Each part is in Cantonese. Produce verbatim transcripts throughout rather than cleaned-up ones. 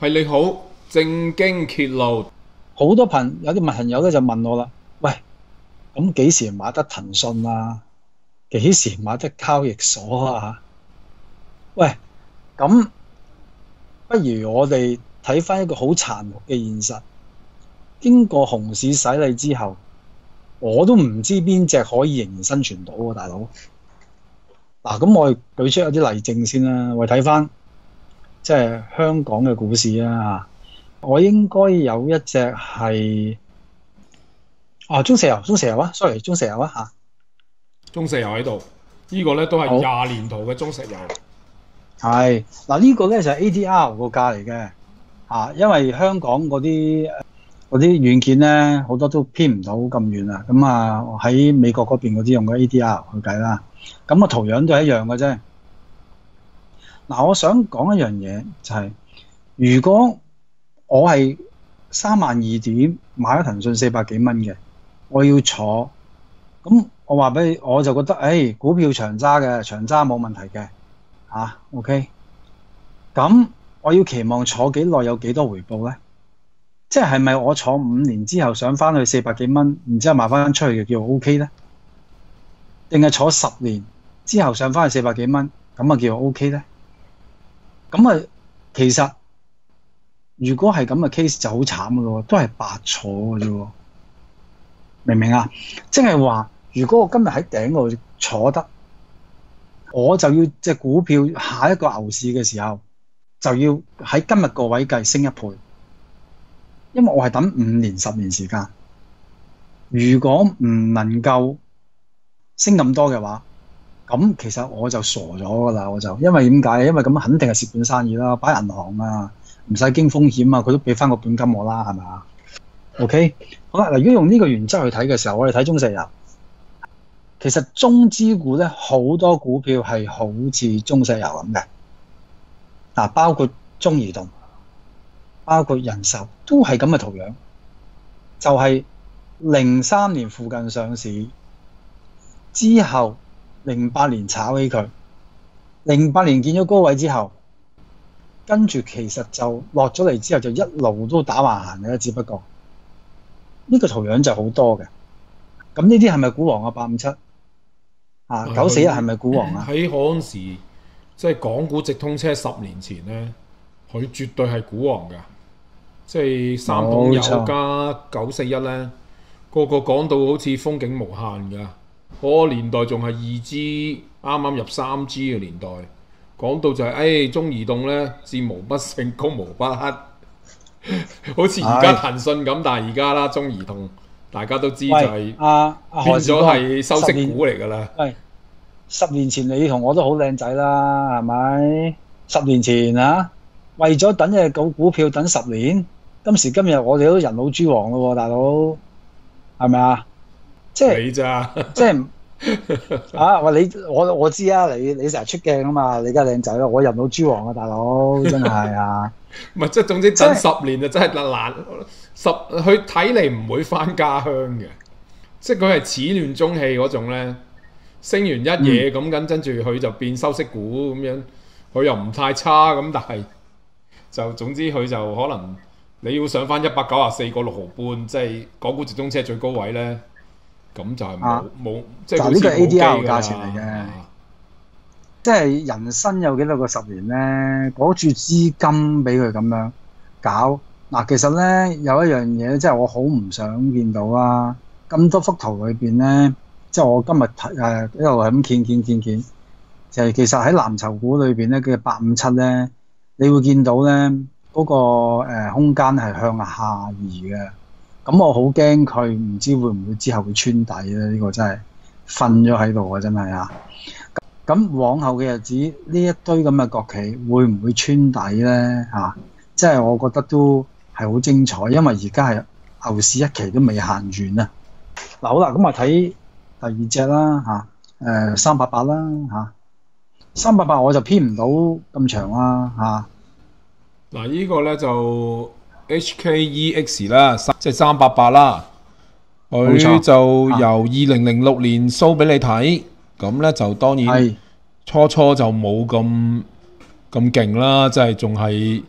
係你好，正經揭露。 好多朋有啲朋友咧就問我啦，喂，咁幾時買得騰訊啊？幾時買得交易所啊？喂，咁不如我哋睇翻一個好殘酷嘅現實，經過熊市洗禮之後，我都唔知邊隻可以仍然生存到喎，大佬。嗱，咁我哋舉出一啲例證先啦，我哋睇翻即係香港嘅股市啊，我應該有一隻係啊中石油，中石油啊，sorry，中石油啊嚇， 中石油喺度，呢個咧都係好廿年圖嘅中石油。 係嗱，呢個咧就係 A D R 個價嚟嘅嚇，因為香港嗰啲嗰啲軟件咧好多都偏唔到咁遠啊，咁啊喺美國嗰邊嗰啲用嘅 A D R 去計啦，咁個圖樣都係一樣嘅啫。嗱，我想講一樣嘢就係，如果我係三萬二點買咗騰訊四百幾蚊嘅，我要坐，咁我話俾你，我就覺得，誒，股票長揸嘅，長揸冇問題嘅，嚇，OK。咁我要期望坐幾耐，有幾多回報呢？即係係咪我坐五年之後上翻去四百幾蚊，然之後賣翻出去嘅叫 OK 呢？定係坐十年之後上翻去四百幾蚊，咁啊叫 OK 呢？咁啊，其實如果係咁嘅 case 就好慘噶咯，都係白坐嘅啫，明唔明啊？即係話，如果我今日喺頂嗰度坐得，我就要隻股票下一個牛市嘅時候，就要喺今日個位計升一倍，因為我係等五年、十年時間。如果唔能夠升咁多嘅話，咁其實我就傻咗噶啦，我就因為點解？因為咁肯定係蝕本生意啦，擺銀行啊，唔使經風險啊，佢都俾翻個本金我啦，係咪啊 ？OK， 好啦，嗱，如果用呢個原則去睇嘅時候，我哋睇中石油，其實中資股咧好多股票係好似中石油咁嘅，嗱，包括中移動，包括人壽，都係咁嘅圖樣，就係零三年附近上市之後。零八年炒起佢，零八年見咗高位之後，跟住其實就落咗嚟之後就一路都打橫行嘅，只不過呢個圖樣就好多嘅。咁呢啲係咪股王啊？八五七啊，九四一係咪股王啊？ 喺嗰陣時，即係港股直通車十年前咧，佢絕對係股王㗎。即係三桶油加九四一咧，個個講到好似風景無限㗎。嗰個年代仲係二 G， 啱啱入三 G 嘅年代，講到就係、是，誒、哎、中移動咧戰無不勝，攻無不克，好似而家騰訊咁，但係而家啦，中移動大家都知就係變咗係收息股嚟㗎啦。 喂，十年前你同我都好靚仔啦，係咪？十年前啊，為咗等隻股股票等十年，今時今日我哋都人老珠黃咯喎，大佬，係咪啊？即係你咋？ 即係啊！喂，你我我知啊，你你成日出鏡啊嘛，你梗係靚仔咯，我人老珠黃啊，大佬真係啊！ 唔係即係總之等十年就真係難十，佢睇嚟唔會返家鄉嘅，即係佢係始亂終棄嗰種咧。升完一嘢咁，跟跟住佢就變收息股咁樣，佢又唔太差咁，但係就總之佢就可能你要上返一百九十四個六毫半，即係港股直通車最高位咧。咁就係冇冇，即係呢個 A D R 價錢嚟嘅，即係人生有幾多個十年咧？攞住資金俾佢咁樣搞嗱，其實咧有一樣嘢，即係我好唔想見到啊！咁多幅圖裏邊咧，即係我今日睇誒一路係咁見見見見，就係其實喺藍籌股裏邊咧嘅八五七咧，你會見到咧嗰個誒空間係向下移嘅。咁我好驚佢唔知會唔會之後會穿底咧？呢個真係瞓咗喺度啊！真係啊！咁往後嘅日子，呢一堆咁嘅國企會唔會穿底咧？嚇！即係我覺得都係好精彩，因為而家係牛市一期都未行完啊！嗱，好啦，咁啊睇第二隻啦嚇，誒三八八啦嚇，三八八我就編唔到咁長啦嚇。 嗱，呢個咧就 H K E X 啦，即係三八八啦。佢就由二零零六年 show 俾你睇，咁咧就當然初初就冇咁咁勁啦，即係仲係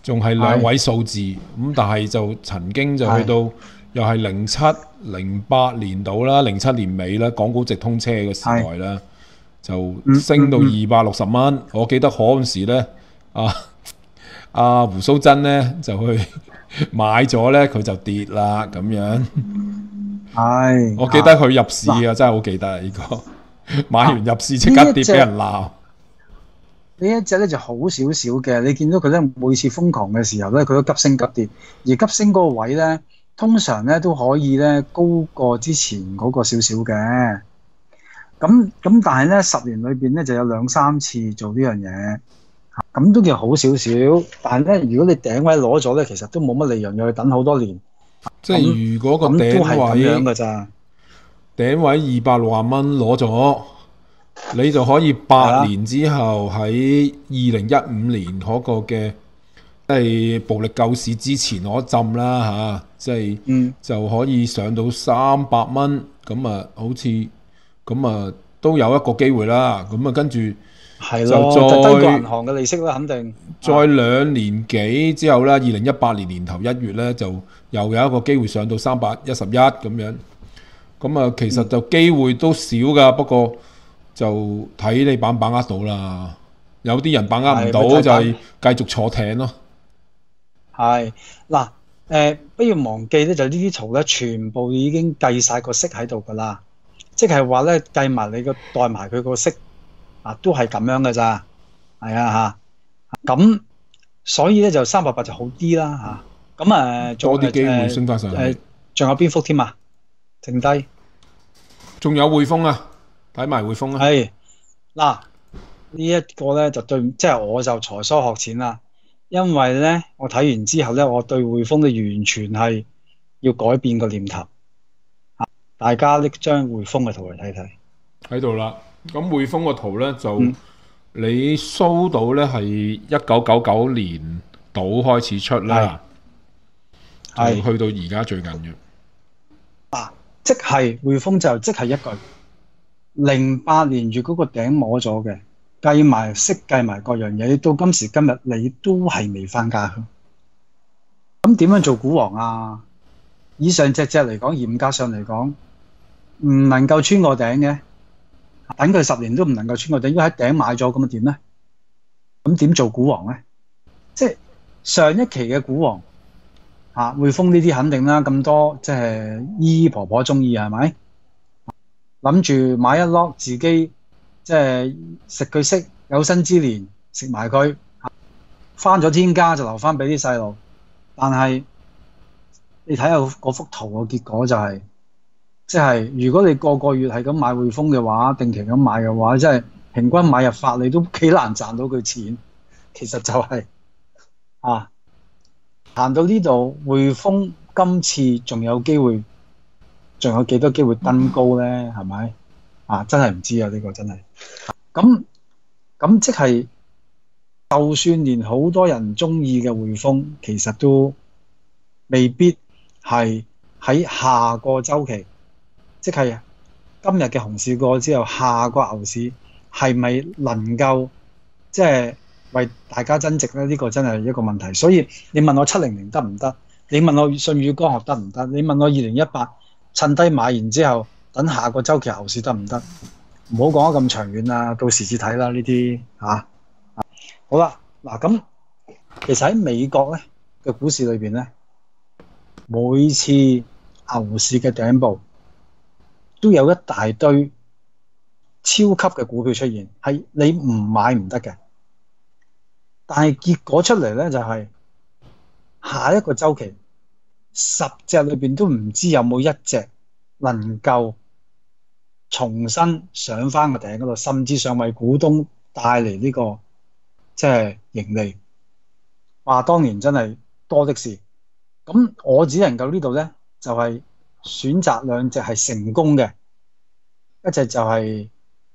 仲係兩位數字咁，但係就曾經就去到又係零七零八年度啦，零七年尾啦，港股直通車嘅時代啦，就升到二百六十蚊。我記得嗰陣時咧，啊啊胡鬚珍咧就去買咗咧，佢就跌啦咁樣。 係， 我記得佢入市啊，真係好記得啊！呢個買完入市即刻跌，俾人鬧。 呢一隻咧就好少少嘅，你見到佢咧每次瘋狂嘅時候咧，佢都急升急跌，而急升嗰個位咧，通常咧都可以咧高過之前嗰個少少嘅。咁咁，但係咧十年裏邊咧就有兩三次做呢樣嘢，咁都叫好少少。但係咧，如果你頂位攞咗咧，其實都冇乜利潤，要去等好多年。 即係如果個頂位都係咁樣㗎咋， 頂位二百六十蚊攞咗。你就可以八年之後喺二零一五年嗰個嘅即係暴力救市之前嗰浸啦嚇，即係、嗯、就可以上到三百蚊咁啊，好似咁啊都有一個機會啦。咁啊跟住係咯，就低過銀行嘅利息啦，肯定。 再兩年幾之後咧，二零一八年年頭一月咧就又有一個機會上到三百一十一咁樣。咁啊，其實就機會都少噶，嗯、不過。就睇你把唔把握到啦，有啲人把握唔到就係繼續坐艇咯。 係嗱，誒、呃，不要忘記咧，就呢啲圖咧，全部已經計晒個息喺度噶啦，即係話咧計埋你個代埋佢個息啊，都係咁樣噶咋，係啊吓。咁所以咧就三百八就好啲啦吓。咁啊， 多啲機會升翻上去。 誒，仲有邊幅添啊？剩低， 仲有匯豐啊！睇埋匯豐啦， 係嗱呢一個咧就對，即係我就才疏學淺啦。因為咧我睇完之後咧，我對匯豐咧完全係要改變個念頭。大家拎張匯豐嘅圖嚟睇睇，喺度啦。咁匯豐個圖咧就、嗯、你 show 到咧係一九九九年度開始出啦，係去到而家最近嘅。 嗱，即係匯豐就即係一句。零八年月嗰個頂摸咗嘅，計埋息計埋各樣嘢，到今時今日你都係未翻家鄉。咁點樣做股王啊？以上隻隻嚟講，嚴格上嚟講，唔能夠穿個頂嘅，等佢十年都唔能夠穿個頂，因為喺頂買咗咁啊點咧？咁點做股王咧？即係上一期嘅股王吓，匯豐呢啲肯定啦，咁多即係姨姨婆婆中意係咪？諗住買一 lock 自己，即係食佢息，有生之年食埋佢，翻咗天家就留翻俾啲細路。但係你睇下嗰幅圖嘅結果就係、是，即係如果你個個月係咁買匯豐嘅話，定期咁買嘅話，即係平均買入法你都幾難賺到佢錢。其實就係、是、啊，行到呢度，匯豐今次仲有機會。仲有幾多機會登高咧？係咪啊？真係唔知啊！呢、呢個真係咁咁，即係就算連好多人中意嘅匯豐，其實都未必係喺下個週期，即係今日嘅熊市過之後，下個牛市係咪能夠即係為大家增值咧？呢、呢個真係一個問題。所以你問我七零零得唔得？你問我舜宇光學得唔得？你問我二零一八？趁低買完之後，等下個週期牛市得唔得？唔好講得咁長遠啦，到時至睇啦呢啲嚇。好啦，嗱咁，其實喺美國咧嘅股市裏邊咧，每次牛市嘅頂部都有一大堆超級嘅股票出現，係你唔買唔得嘅。但係結果出嚟咧就係、是、下一個週期。十隻裏邊都唔知有冇一隻能夠重新上翻個頂嗰度，甚至上為股東帶嚟呢個即係盈利。話當年真係多的是。咁我只能夠呢度咧，就係選擇兩隻係成功嘅，一隻就係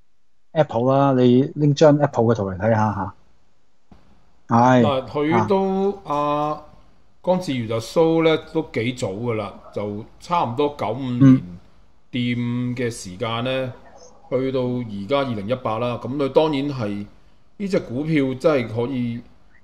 Apple 啦。你拎張 Apple 嘅圖嚟睇下吓。係。嗱， 佢都啊。江志如就 show 咧都幾早噶啦，就差唔多九五年掂嘅時間咧、嗯，去到而家二零一八啦。咁佢當然係呢隻股票真係可以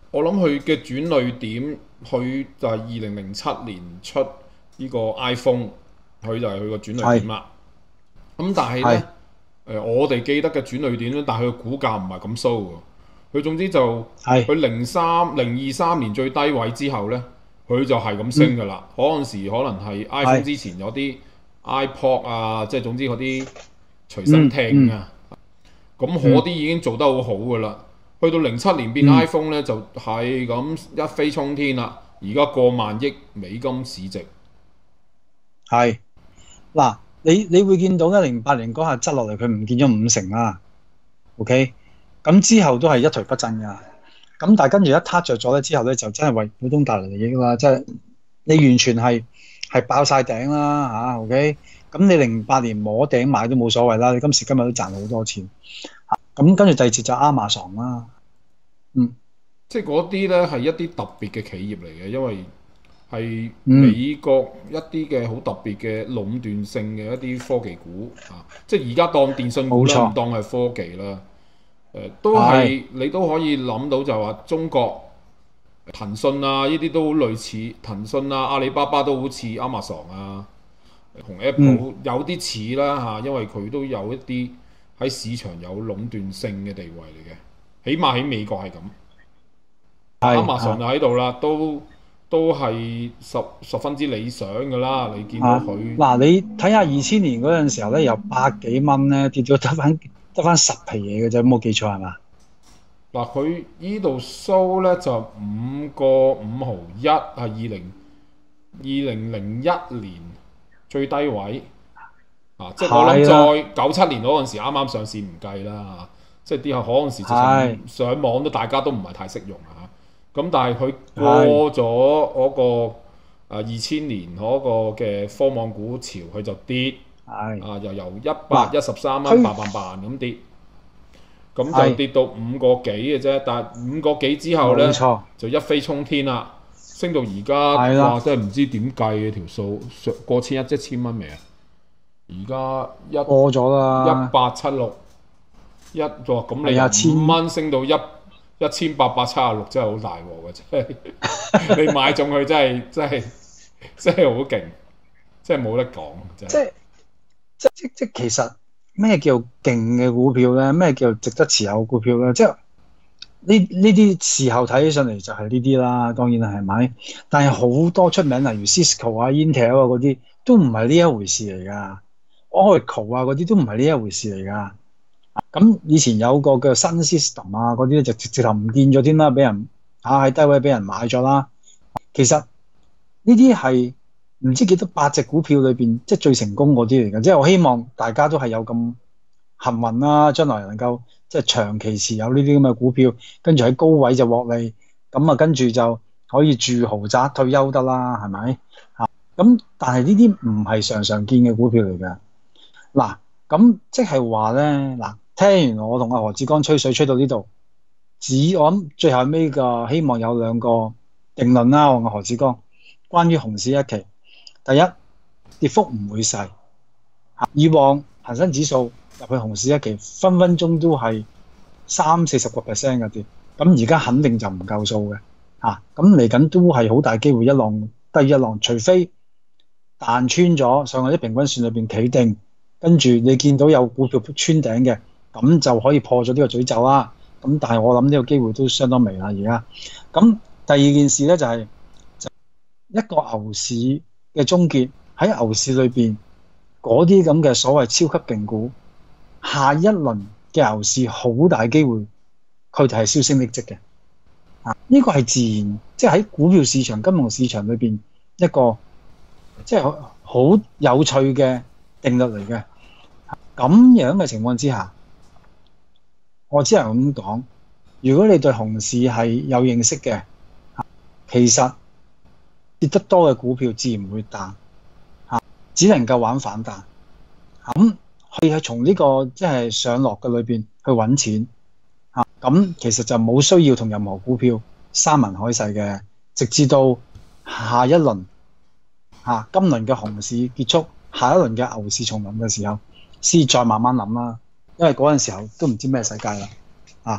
我諗佢嘅轉捩點，佢就係二零零七年出呢個 iPhone，佢就係佢個轉捩點啦。咁但係呢，誒我哋記得嘅轉捩點咧，但係佢個股價唔係咁蘇喎。佢總之就佢零三零二三年最低位之後呢，佢就係咁升㗎啦。嗰、嗯、陣時可能係 iPhone 之前有啲 iPod 啊，即係總之嗰啲隨身聽啊，咁嗰啲已經做得好好㗎啦。去到零七年變 iPhone 咧、嗯，就係咁一飛沖天啦！而家過萬億美金市值， 係嗱，你你會見到咧，零八年嗰下執落嚟，佢唔見咗五成啦。OK，咁之後都係一蹶不振㗎。咁但係跟住一撻着咗咧，之後咧就真係為股東帶來利益啦。即係你完全係係爆晒頂啦嚇。OK，咁你零八年摸頂買都冇所謂啦。你今時今日都賺好多錢。咁跟住第二節就 Amazon 啦，嗯， 即係嗰啲咧係一啲特別嘅企業嚟嘅，因為係美國一啲嘅好特別嘅壟斷性嘅一啲科技股啊，即係而家當電信股啦，唔當係科技啦，誒都係你都可以諗到就話中國騰訊啊，呢啲都好類似騰訊啊，阿里巴巴都好似 Amazon 啊，同 Apple、嗯、有啲似啦嚇，因為佢都有一啲喺市場有壟斷性嘅地位嚟嘅，起碼喺美國係咁。Amazon 就喺度啦，都都係十十分之理想㗎啦。你見到佢嗱、啊，你睇下二千年嗰陣時候咧，由百幾蚊咧跌咗得翻得翻十皮嘢嘅啫，冇記錯係嘛？ 嗱，佢依度 show 咧就五個五毫一，係二零二零零一年最低位。啊！即係我諗在九七年嗰陣時啱啱上市唔計啦，即係啲人嗰陣時直情上網都大家都唔係太識用啊。咁但係佢過咗嗰個二千年嗰個嘅科網股潮，佢就跌，啊又由一百一十三蚊嘭嘭嘭咁跌，咁就跌到五個幾嘅啫。但係五個幾之後咧，就一飛沖天啦，升到而家哇！真係唔知點計嘅條數，過千一一千蚊未啊？而家一過咗啦， 一八七六一咗，咁你由五蚊升到一一千八百七十六，真係好大鑊嘅，真係你買中佢真係真係真係好勁，真係冇得講。即係即即即其實咩叫勁嘅股票咧？咩叫值得持有股票咧？即係呢呢啲時候睇起上嚟就係呢啲啦，當然係咪？但係好多出名，例如 Cisco 啊、Intel 啊嗰啲，都唔係呢一回事嚟㗎。Oracle 啊嗰啲都唔係呢一回事嚟㗎。咁以前有個叫 Sun System 啊嗰啲咧就直直頭唔見咗添啦，俾人嚇喺低位俾人買咗啦。其實呢啲係唔知幾多百隻股票裏邊即係最成功嗰啲嚟㗎。即係我希望大家都係有咁幸運啦，將來能夠即係長期持有呢啲咁嘅股票，跟住喺高位就獲利，咁啊跟住就可以住豪宅退休得啦，係咪嚇？咁但係呢啲唔係常常見嘅股票嚟㗎。嗱，咁即係話咧，嗱，聽完我同阿何志剛吹水吹到呢度，只我諗最後尾個希望有兩個定論啦。我同何志剛關於熊市一期，第一跌幅唔會細，以往恒生指數入去熊市一期分分鐘都係三四十個 percent 嘅跌，咁而家肯定就唔夠數嘅嚇，咁嚟緊都係好大機會一浪低一浪，除非彈穿咗上嗰啲平均線裏邊企定。跟住你見到有股票穿頂嘅，咁就可以破咗呢個詛咒啦。咁但係我諗呢個機會都相當微啦而家。咁第二件事咧就係、是、就一個牛市嘅終結，喺牛市裏邊嗰啲咁嘅所謂超級勁股，下一輪嘅牛市好大機會佢哋係銷聲匿跡嘅。啊，呢個係自然，即係喺股票市場、金融市場裏邊一個即係好有趣嘅定律嚟嘅。咁樣嘅情況之下，我只能咁講，如果你對熊市係有認識嘅，其實跌得多嘅股票自然會彈，只能夠玩反彈。咁可以係從呢個即係上落嘅裏邊去揾錢，咁其實就冇需要同任何股票山盟海誓嘅，直至到下一輪嚇今輪嘅熊市結束，下一輪嘅牛市重臨嘅時候，先再慢慢諗啦。因為嗰陣時候都唔知咩世界啦。啊，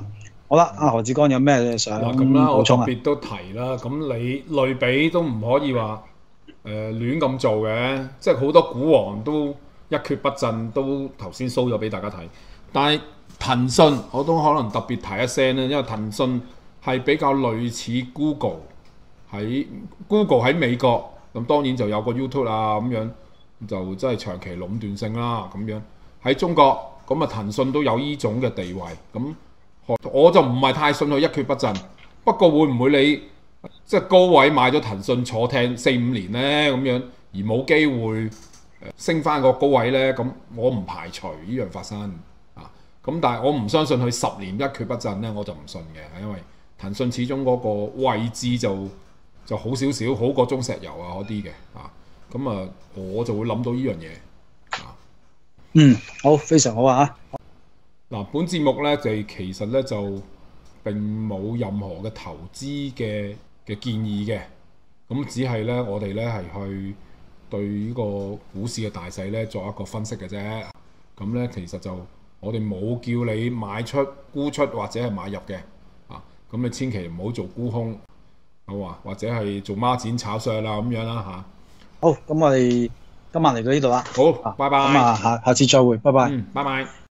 好啦，阿何志剛有咩想嗱咁啦，我特補充啊？ 別都提啦，咁你類比都唔可以話誒、呃、亂咁做嘅，即係好多股王都一蹶不振，都頭先 show 咗俾大家睇。但係騰訊我都可能特別提一聲咧，因為騰訊係比較類似 Google 喺 Google 喺美國，咁當然就有個 YouTube 啊咁樣，就真係長期壟斷性啦咁樣。喺中國咁啊，騰訊都有呢種嘅地位咁。我就唔係太信佢一蹶不振，不過會唔會你即係高位買咗騰訊坐艇四五年呢？咁樣，而冇機會升翻個高位呢？咁我唔排除呢樣發生啊。咁但係我唔相信佢十年一蹶不振呢，我就唔信嘅，因為騰訊始終嗰個位置就就好少少，好過中石油啊嗰啲嘅啊。咁啊，我就會諗到呢樣嘢啊。 嗯，好，非常好啊！ 嗱，本節目咧就其實咧就並冇任何嘅投資嘅嘅建議嘅，咁只係咧我哋咧係去對呢個股市嘅大勢咧作一個分析嘅啫。咁咧其實就我哋冇叫你買出、沽出或者係買入嘅，啊，咁你千祈唔好做沽空，好啊，或者係做孖展炒上啦咁樣啦嚇。 好，咁我哋今晚嚟到呢度啦。 好，拜拜。 咁啊，下下次再會，拜拜。 嗯，拜拜。